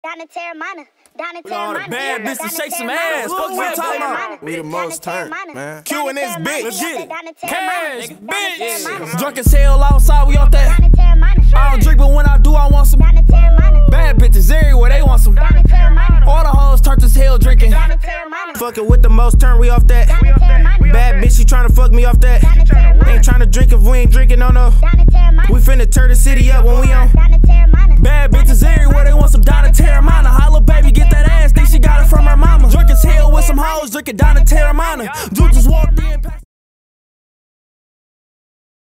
Down in Termana, down in We all the Termana. bad bitches shake some ass. Fuck we talking about. We the most turned, man. Q in this bitch. Let's get it. Cash, bitch. Termana. Drunk as hell outside, we off that. Down in Termana. I don't drink, but when I do, I want some. Down in Termana. Bad bitches everywhere, they want some. Down in Termana. All the hoes turned as hell drinking. Down in Termana. Fucking with the most turn, we off that. Down in Termana. Bad bitch, she tryna fuck me off that. Down in Termana. Ain't tryna drink if we ain't drinking, no. Down in Termana. We finna turn the city up when we on. Down in Termana. Bad bitches everywhere, they